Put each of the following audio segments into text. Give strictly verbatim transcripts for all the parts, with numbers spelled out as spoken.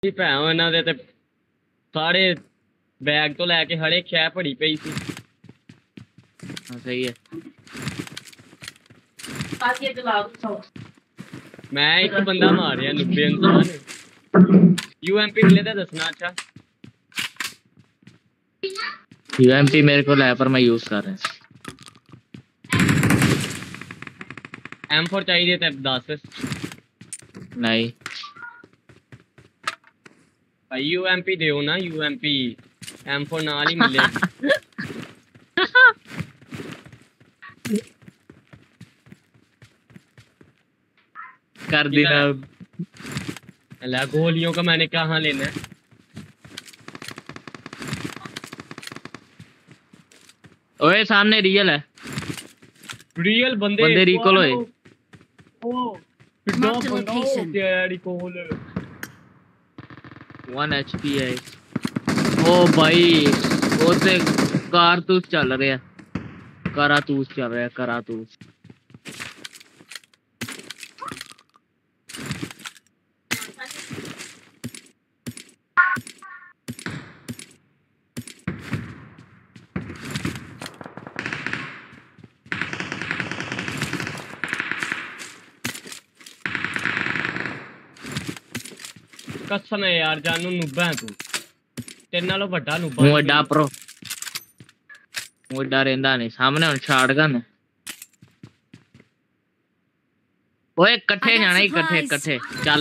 ਭੈਣ ਇਹਨਾਂ ਦੇ ਤੇ ਸਾਰੇ ਬੈਗ ਤੋਂ ਲੈ ਕੇ ਹਰੇ ਖੈ ਭੜੀ ਪਈ ਸੀ। ਹਾਂ ਸਹੀ ਹੈ। ਮੈਂ ਇੱਕ ਬੰਦਾ ਮਾਰਿਆ ਨੱਬੇ ਇਨਸਾਨ। यूएमपी मिले थे दसना। अच्छा यूएमपी मेरे को है पर मैं यूज कर रहा हूँ। एम फोर चाहिए थे दस। नहीं भाई यूएमपी दो ना यूएमपी एम फोर नाल ही मिले। कर देना। अल्लाह गोलियों का मैंने कहाँ लेना है। ओए सामने रियल है। रियल बंदे बंदे रिकॉल होए। ओ कितना बंदा हो गया रिकॉल। वन एचपी है। ओ भाई वो से कारतूस चल रहे हैं। करातूस चल रहा है करातूस। कसम है यार जानू नुब्बा है तू। तेरे नालों बड़ा नुब्बा। वो डा प्रो वो डा रहंदा नहीं सामने हुन शॉटगन। ओए इकट्ठे जाना इकट्ठे इकट्ठे चल।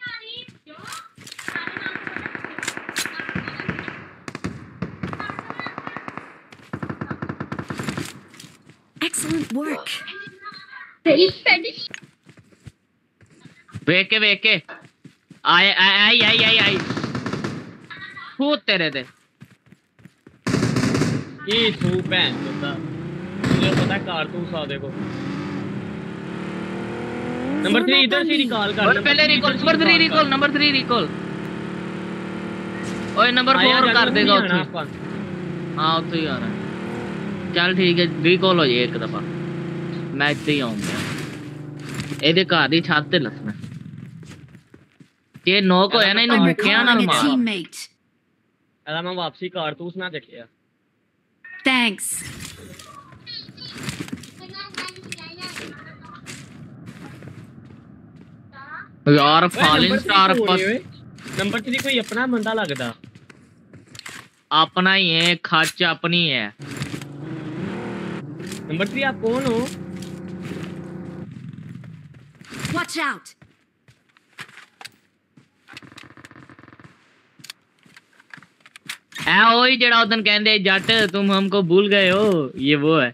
Excellent work. वेख के वेख के आए आई आई आई आई तू तेरे दे ये तू भैन चोदा मुझे पता है कारतूस आ देखो। नंबर थ्री इधर से रिकॉल कर। और पहले recall number three recall number three recall. ओए नंबर फोर कर देगा उसे। हाँ उसे ही आ रहा है। चल ठीक है रिकॉल हो जाए एक दफा मैं इतने ही आऊंगा। ਇਹਦੇ ਘਰ ਦੀ ਛੱਤ ਤੇ ਲੱਸਣਾ ਜੇ ਨੋਕ ਹੋਇਆ ਨਾ ਇਹਨੂੰ ਮੁੱਕਿਆਂ ਨਾਲ ਮਾਰ। ਇਹਦਾ ਮੈਂ ਵਾਪਸੀ ਕਾਰਤੂਸ ਨਾ ਚੱਕਿਆ। Thanks. यार फॉलिंग स्टार पर नंबर थ्री कोई अपना बंदा लगदा। अपना ही है खच अपनी है। नंबर थ्री आप कौन हो? Watch out. है वही जड़ा उदन कहंदे जट तुम हमको भूल गए हो ये वो है।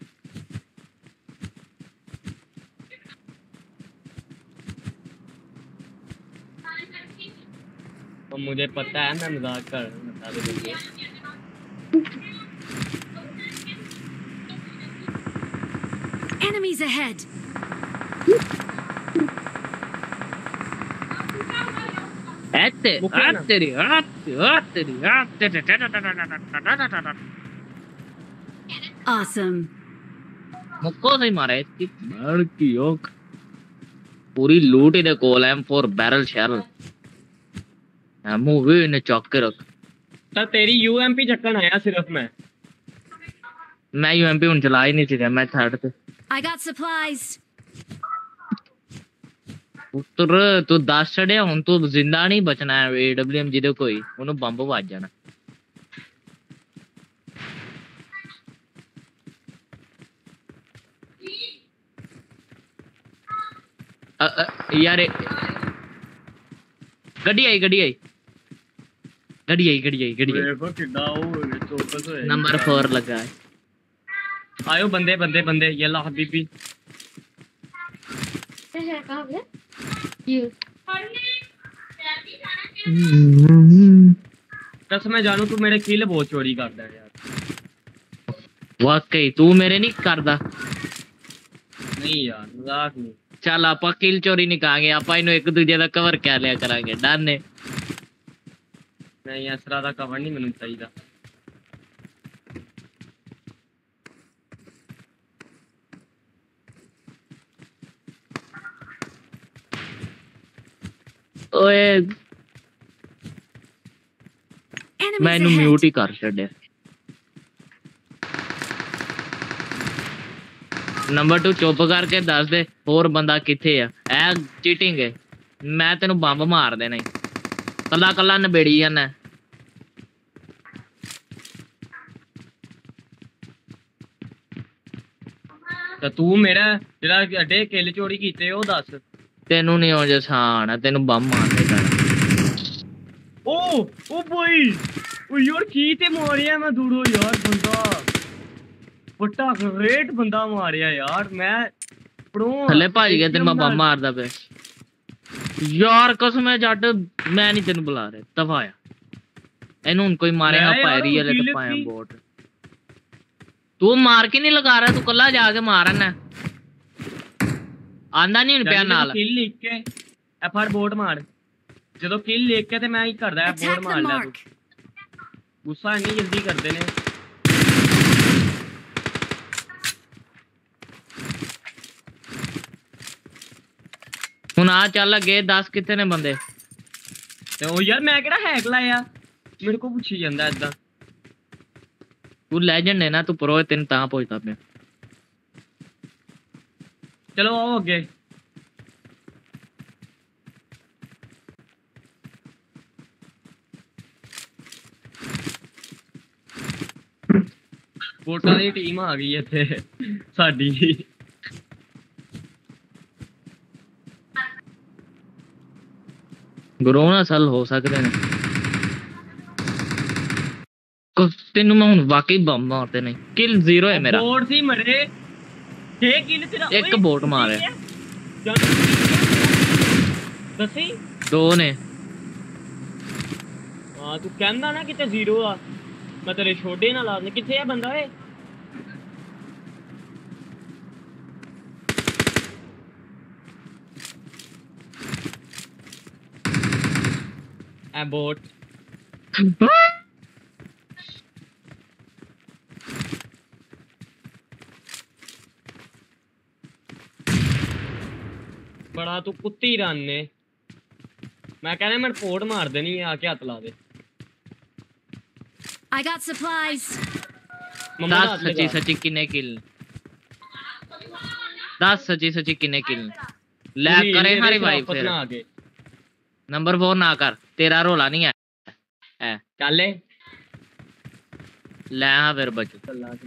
तो मुझे पता है मैं मजाक कर बता दे। Enemies ahead. ऐसे हाथ तेरी हाथ हाथ तेरी हाथ तेरी। Awesome. मुक्को से मारा इसकी मार की ओक पूरी लूट इधर कोल एम फोर बैरल शैल मूवी ने चौक के रख। तो तेरी यूएमपी चक्कन आया सिर्फ मैं मैं यूएमपी उन चला ही नहीं थी मैं थर्ड पे। I got supplies. पुत्र तू दस चढ़े हुन तू जिंदा नहीं बचना है। एडब्ल्यूएम जिदे कोई ओनु बंब ਵੱਜ जाना। अ, अ, यार गड्डी आई गड्डी आई गड्डी आई गड्डी आई गड्डी आई। देखो कितना वो चौकस होए। नंबर फोर लगा है। आयो बंदे बंदे बंदे यल्ला हबीबी। कसम मैं जानू तू मेरे किल बहुत चोरी करदा है यार। वाकई तू मेरे नहीं करदा। नहीं यार मजाक नहीं। चल आपा किल चोरी नहीं कहांगे आपा इन्हें एक दूसरे का कवर क्या लिया करांगे डन ने। नहीं इस तरह का कवर नहीं मैंने चाहिए। ओए मैं Enemies इनू ahead. म्यूट ही कर छड्या। नंबर टू चुप करके दस दे होर बंदा किथे है। ए चीटिंग है, मैं तेनू बंब मार देना कला कला नबेड़ी जाना। ਤੇ ਤੂੰ ਮੇਰਾ ਜਿਹੜਾ ਅੱਡੇ ਕਿੱਲ ਚੋਰੀ ਕੀਤੇ ਉਹ ਦੱਸ। तेनू नहीं हो जसान, तेनू बम मार देगा। ਓ ਓ ਬੋਈ ਓ ਯਾਰ ਕੀ ਤੇ ਮਾਰਿਆ ਮੈਂ ਦੂਰੋਂ ਯਾਰ ਬੰਦਾ ਵੱਟਾ ਗ੍ਰੇਟ ਬੰਦਾ ਮਾਰਿਆ ਯਾਰ ਮੈਂ ਪੜੋ थले भज गया तेन मैं बम मारदा पे यार कसम है जट मैं नहीं तेन बुला रहा दफाया एनू हुन कोई मारेगा पैरी वाले ते पाया बोट तू मार के नहीं लगा रहा तू कल्ला जाके मारना आंदा नहीं हुन पिया नाल किल लिख के एफ आर बोट मार ਜਦੋਂ ਕਿਲ ਲਿਖ ਕੇ ਤੇ ਮੈਂ ਹੀ ਕਰਦਾ ਹੈ ਬੋਟ ਮਾਰ ਲਿਆ ਤੂੰ ਗੁੱਸਾ ਨਹੀਂ ਜਲਦੀ ਕਰਦੇ ਨੇ ਹੁਣ ਆ ਚੱਲ ਅੱਗੇ ਦਸ ਕਿੱਥੇ ਨੇ ਬੰਦੇ ਤੇ ਉਹ ਯਾਰ ਮੈਂ ਕਿਹੜਾ ਹੈਕ ਲਾਇਆ ਮੇਰੇ ਕੋ ਪੁੱਛੀ ਜਾਂਦਾ ਇਦਾਂ ਤੂੰ ਲੈਜੈਂਡ ਹੈ ਨਾ ਤੂੰ ਪ੍ਰੋ ਤੈਨੂੰ ਤਾਂ ਪੁੱਛਦਾ ਪਿਆ ਚਲੋ ਆਓ ਅੱਗੇ ਵੋਟਾਂ ਦੀ ਟੀਮ ਆ ਗਈ ਇੱਥੇ ਸਾਡੀ ਗਰੋਨਾ ਸਲ ਹੋ ਸਕਦੇ ਨੇ ਤੈਨੂੰ ਮੈਂ ਹੁਣ ਵਾਕਈ ਬੰਬ ਮਾਰਦੇ ਨੇ ਕਿਲ ਜ਼ੀਰੋ ਹੈ ਮੇਰਾ ਬੋਟ ਸੀ ਮਰੇ ਛੇ ਕਿਲ ਤੇਰਾ ਇੱਕ ਬੋਟ ਮਾਰਿਆ ਦੱਸੀ ਦੋ ਨੇ ਹਾਂ ਤੂੰ ਕਹਿੰਦਾ ਨਾ ਕਿਤੇ ਜ਼ੀਰੋ ਆ ਮੈਂ ਤੇਰੇ ਛੋਡੇ ਨਾਲ ਲਾ ਦੇ ਕਿੱਥੇ ਆ ਬੰਦਾ ਏ ਆ ਬੋਟ ਬੜਾ ਤੂੰ ਕੁੱਤੀ ਰਾਨੇ ਮੈਂ ਕਹਿੰਦਾ ਮੈਂ ਰਿਪੋਰਟ ਮਾਰ ਦੇਣੀ ਆ ਕੇ ਹੱਥ ਲਾ ਦੇ I got supplies. दस सची सची किन्ने किल दस सची सची किन्ने किल ले करे हमारी वाइफ फिर नंबर फोर ना कर तेरा रोला नहीं है ए चल ले हाँ फिर बच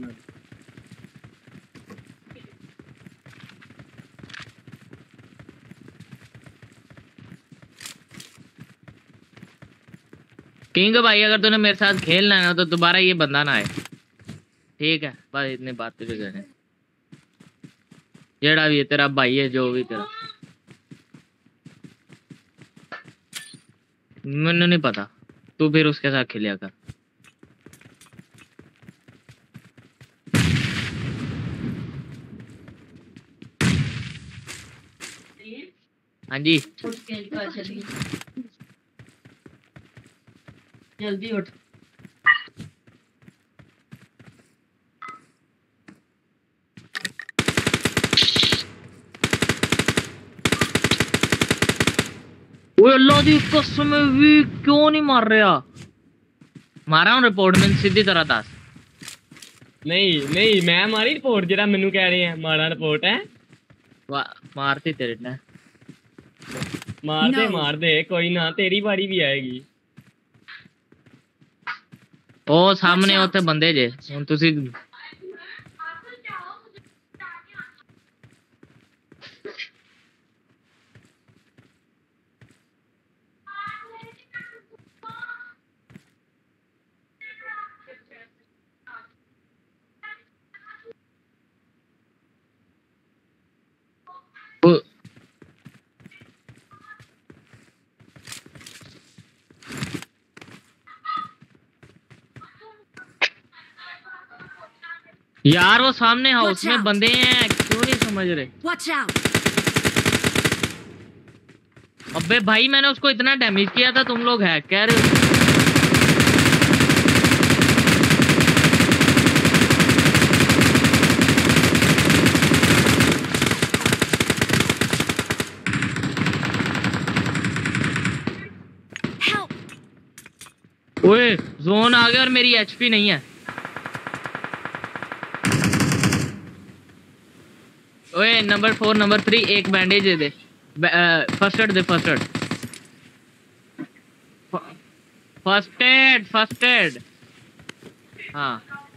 किंग भाई अगर तूने मेरे साथ खेलना है ना तो दोबारा ये बंदा ना आए ठीक है बस इतनी बातें भी करें जेड़ा भी है तेरा भाई है जो भी तेरा मैंने नहीं पता तू फिर उसके साथ खेलिया कर हाँ जी जल्दी उठ ओए अल्लाह दी कसम भी क्यों नहीं मार रहा मारा हूं रिपोर्ट में सीधी तरह दस नहीं नहीं मैं मारी रिपोर्ट जेड़ा मेनू कह रहे हैं मारा रिपोर्ट है मारती तेरे ने मार दे No. मार दे कोई ना तेरी बारी भी आएगी ਉਹ ਸਾਹਮਣੇ ਉੱਥੇ ਬੰਦੇ ਜੇ ਹੁਣ ਤੁਸੀਂ यार वो सामने हाउस में बंदे हैं क्यों नहीं समझ रहे Watch out. अबे भाई मैंने उसको इतना डैमेज किया था तुम लोग हैक कह रहे हो Help. ओए जोन आ गया और मेरी एचपी नहीं है। ओए नंबर फोर नंबर थ्री एक बैंडेज दे दे। फर्स्ट एड दे first aid first aid first aid. हाँ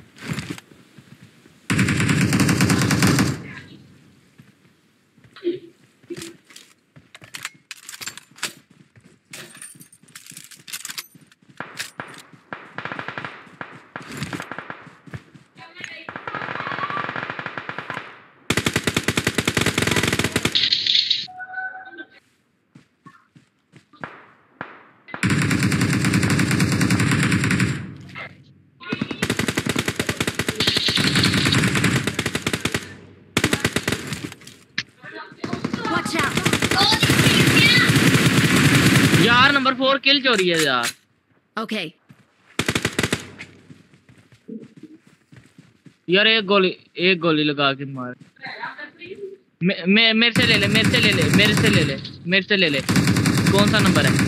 Watch out. यार नंबर फोर किल चोरी है यार। Okay. यार एक गोली एक गोली लगा के मार। मे, मे, मेरे से ले ले मेरे से ले ले मेरे से ले ले मेरे से ले ले। कौन सा नंबर है?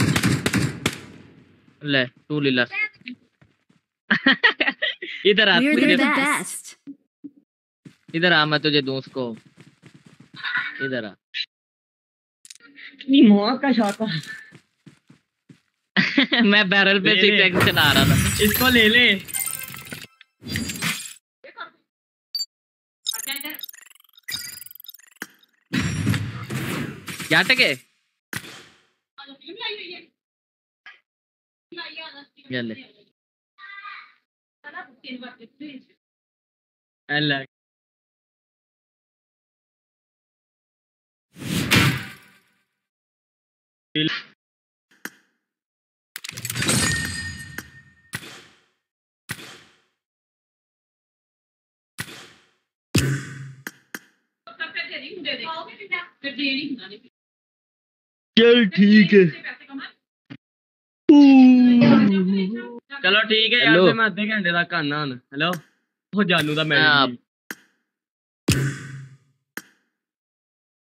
ले तू ले ला। इधर आ We're तुझे the best. इधर आ मैं तुझे दूं उसको। इधर आ। इतनी माँ का शाका। मैं बैरल पे ले सिक्स ले। एक्स चला रहा था। इसको ले ले। क्या टके? ये ले। अलग चल ठीक है। चलो ठीक है यार Hello. फिर मैं अद्धे घंटे तक आना हूं। हेलो वो जानू दा हाँ। मैडम